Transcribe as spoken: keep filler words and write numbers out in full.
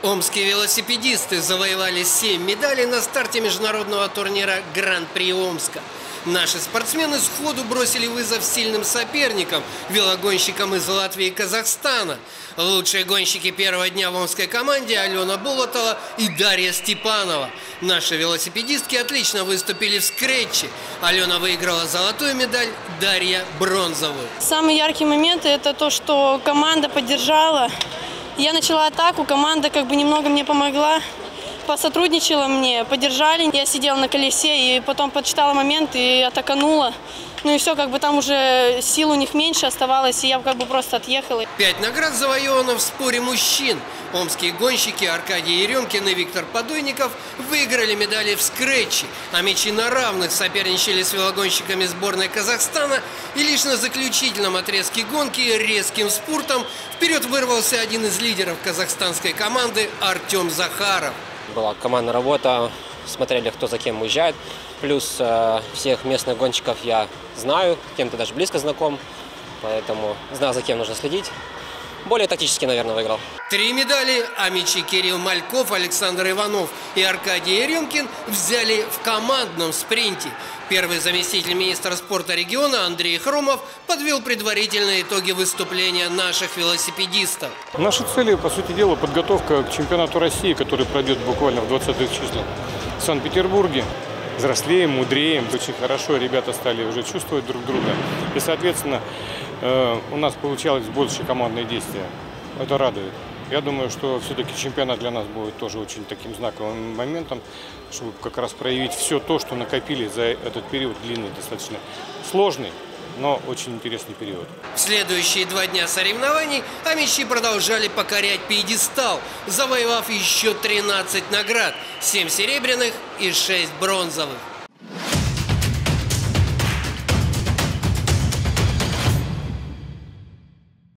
Омские велосипедисты завоевали семь медалей на старте международного турнира Гран-при Омска. Наши спортсмены сходу бросили вызов сильным соперникам, велогонщикам из Латвии и Казахстана. Лучшие гонщики первого дня в омской команде Алена Болотова и Дарья Степанова. Наши велосипедистки отлично выступили в скретче. Алена выиграла золотую медаль, Дарья – бронзовую. Самый яркий момент – это то, что команда поддержала. Я начала атаку, команда как бы немного мне помогла, посотрудничала мне, поддержали. Я сидела на колесе и потом подсчитала момент и атаканула. Ну и все, как бы там уже сил у них меньше оставалось, и я как бы просто отъехала. Пять наград завоевано в споре мужчин. Омские гонщики Аркадий Еремкин и Виктор Подойников выиграли медали в скретче, а мячи на равных соперничали с велогонщиками сборной Казахстана, и лишь на заключительном отрезке гонки резким спуртом вперед вырвался один из лидеров казахстанской команды Артем Захаров. Была командная работа, смотрели, кто за кем уезжает. Плюс э, всех местных гонщиков я знаю, кем-то даже близко знаком, поэтому знаю, за кем нужно следить. Более тактически, наверное, выиграл. Три медали, а мячи Кирилл Мальков, Александр Иванов и Аркадий Еремкин взяли в командном спринте. Первый заместитель министра спорта региона Андрей Хромов подвел предварительные итоги выступления наших велосипедистов. Наши цели, по сути дела, подготовка к чемпионату России, который пройдет буквально в двадцатых числах в Санкт-Петербурге. Взрослеем, мудреем, очень хорошо ребята стали уже чувствовать друг друга. И, соответственно, э, у нас получалось больше командные действия. Это радует. Я думаю, что все-таки чемпионат для нас будет тоже очень таким знаковым моментом, чтобы как раз проявить все то, что накопили за этот период длинный, достаточно сложный, но очень интересный период. В следующие два дня соревнований амичи продолжали покорять пьедестал, завоевав еще тринадцать наград, семь серебряных и шесть бронзовых.